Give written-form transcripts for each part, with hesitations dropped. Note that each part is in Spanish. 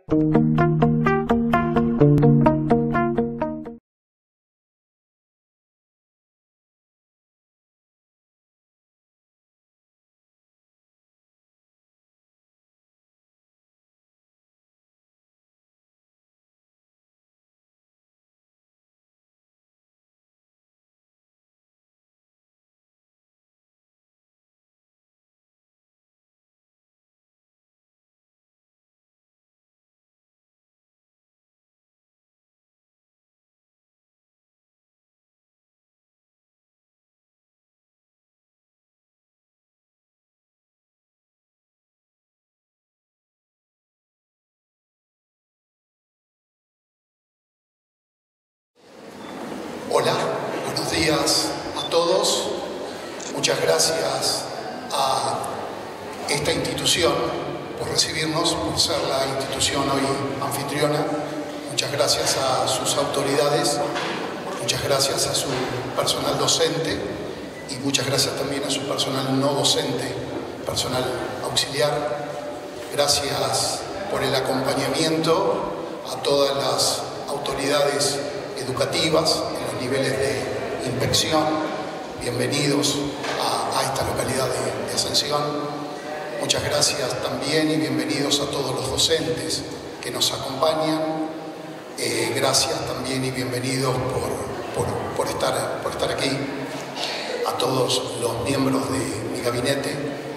Hola, buenos días a todos. Muchas gracias a esta institución por recibirnos, por ser la institución hoy anfitriona. Muchas gracias a sus autoridades, muchas gracias a su personal docente y muchas gracias también a su personal no docente, personal auxiliar. Gracias por el acompañamiento a todas las autoridades educativas en los niveles de inspección. Bienvenidos a esta localidad de Ascensión. Muchas gracias también y bienvenidos a todos los docentes que nos acompañan. Gracias también y bienvenidos por estar aquí. A todos los miembros de mi gabinete,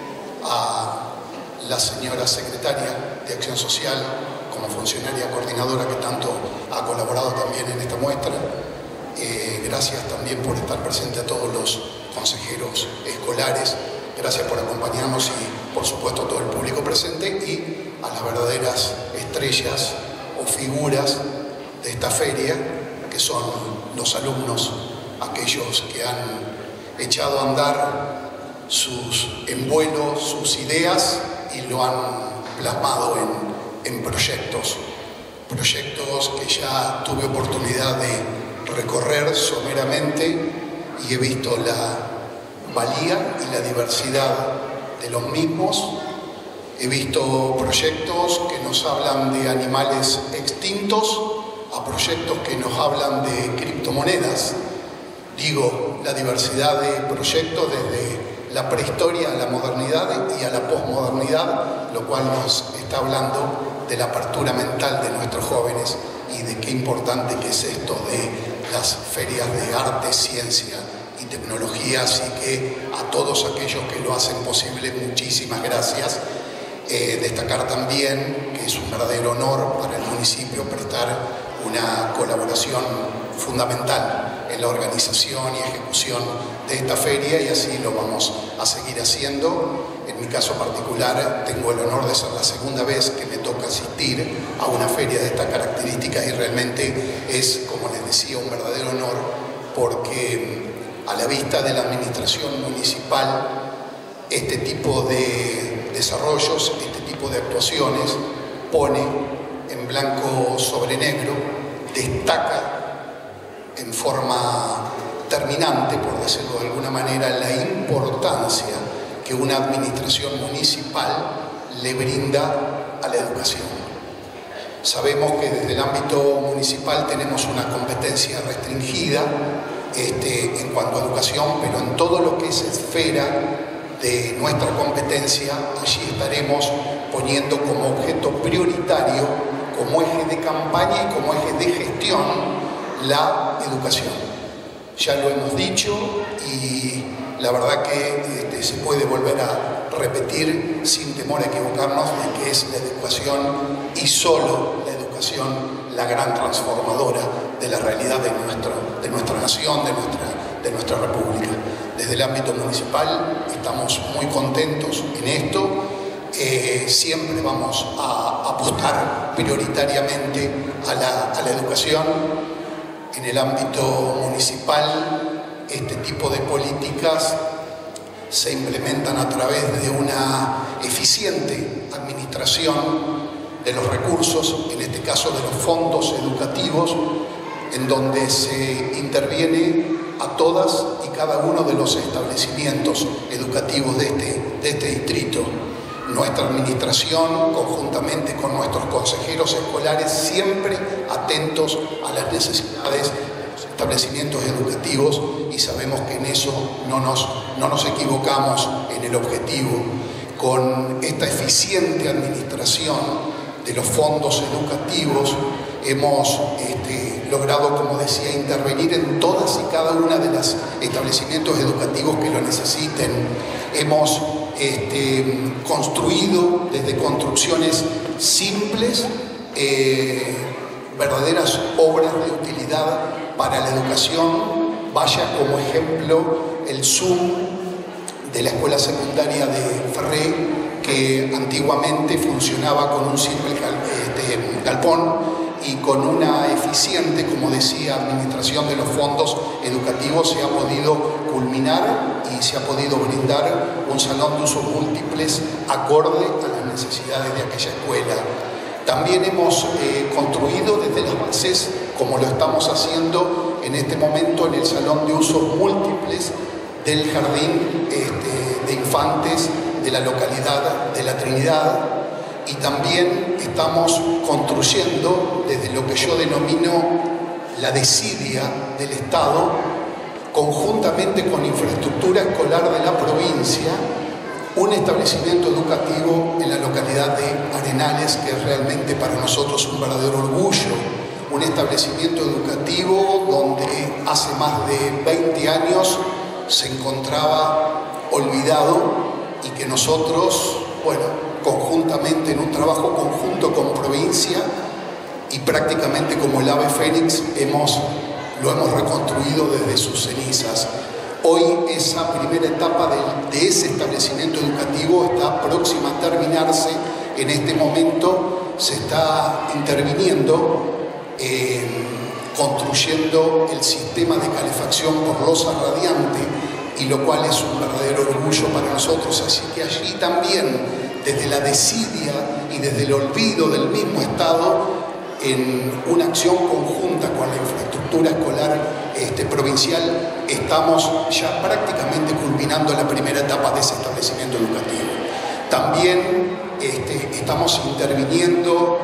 a la señora secretaria de Acción Social, como funcionaria coordinadora que tanto ha colaborado también en esta muestra. Gracias también por estar presente a todos los consejeros escolares. Gracias por acompañarnos y, por supuesto, a todo el público presente y a las verdaderas estrellas o figuras de esta feria, que son los alumnos, aquellos que han echado a andar en vuelo sus ideas y lo han plasmado en proyectos que ya tuve oportunidad de recorrer someramente y he visto la valía y la diversidad de los mismos. He visto proyectos que nos hablan de animales extintos a proyectos que nos hablan de criptomonedas. Digo, la diversidad de proyectos desde la prehistoria a la modernidad y a la posmodernidad, lo cual nos está hablando de la apertura mental de nuestros jóvenes y de qué importante que es esto de las ferias de arte, ciencia y tecnología. Así que a todos aquellos que lo hacen posible, muchísimas gracias. Destacar también que es un verdadero honor para el municipio prestar una colaboración fundamental en la organización y ejecución de esta feria, y así lo vamos a seguir haciendo. En mi caso particular tengo el honor de ser la segunda vez que me toca asistir a una feria de estas características y realmente es, como les decía, un verdadero honor, porque a la vista de la administración municipal este tipo de desarrollos, este tipo de actuaciones pone en blanco sobre negro, destaca en forma terminante, por decirlo de alguna manera, la importancia que una administración municipal le brinda a la educación. Sabemos que desde el ámbito municipal tenemos una competencia restringida en cuanto a educación, pero en todo lo que es esfera de nuestra competencia, allí estaremos poniendo como objeto prioritario, como eje de campaña y como eje de gestión, la educación. Ya lo hemos dicho y la verdad que se puede volver a repetir sin temor a equivocarnos de que es la educación y solo la educación la gran transformadora de la realidad de nuestra nación, de nuestra república. Desde el ámbito municipal estamos muy contentos en esto. Siempre vamos a apostar prioritariamente a la educación. En el ámbito municipal, este tipo de políticas se implementan a través de una eficiente administración de los recursos, en este caso de los fondos educativos, en donde se interviene a todas y cada uno de los establecimientos educativos de este distrito. nuestra administración, conjuntamente con nuestros consejeros escolares, siempre atentos a las necesidades de los establecimientos educativos, y sabemos que en eso no nos equivocamos en el objetivo. Con esta eficiente administración de los fondos educativos hemos logrado, como decía, intervenir en todas y cada una de los establecimientos educativos que lo necesiten. Hemos construido desde construcciones simples, verdaderas obras de utilidad para la educación. Vaya como ejemplo el Zoom de la escuela secundaria de Ferré, que antiguamente funcionaba con un simple galpón, y con una eficiente, como decía, administración de los fondos educativos se ha podido culminar y se ha podido brindar un salón de usos múltiples acorde a las necesidades de aquella escuela. También hemos construido desde las bases, como lo estamos haciendo en este momento en el salón de usos múltiples del jardín de infantes de la localidad de La Trinidad, y también estamos construyendo desde lo que yo denomino la desidia del Estado, conjuntamente con infraestructura escolar de la provincia, un establecimiento educativo en la localidad de Arenales, que es realmente para nosotros un verdadero orgullo. Un establecimiento educativo donde hace más de 20 años se encontraba olvidado, y que nosotros, conjuntamente, en un trabajo conjunto con provincia y prácticamente como el ave fénix, lo hemos reconstruido desde sus cenizas. Hoy esa primera etapa de ese establecimiento educativo está próxima a terminarse. En este momento se está interviniendo, construyendo el sistema de calefacción por losa radiante, y lo cual es un verdadero orgullo para nosotros. Así que allí también, desde la desidia y desde el olvido del mismo Estado, en una acción conjunta con la infraestructura escolar provincial, estamos ya prácticamente culminando la primera etapa de ese establecimiento educativo. También estamos interviniendo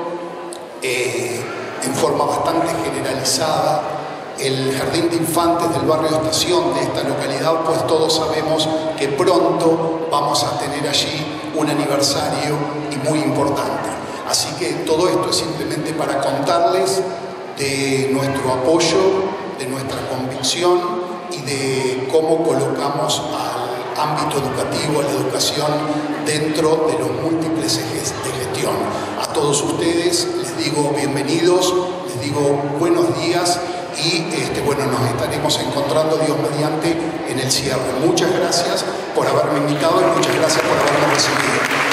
en forma bastante generalizada el jardín de infantes del barrio Estación de esta localidad, pues todos sabemos que pronto vamos a tener allí un aniversario y muy importante. Así que todo esto es simplemente para contarles de nuestro apoyo, de nuestra convicción y de cómo colocamos al ámbito educativo, a la educación, dentro de los múltiples ejes de gestión. A todos ustedes les digo bienvenidos, les digo buenos días, y nos estaremos encontrando, Dios mediante, en el cierre. Muchas gracias por haberme invitado y muchas gracias por haberme recibido.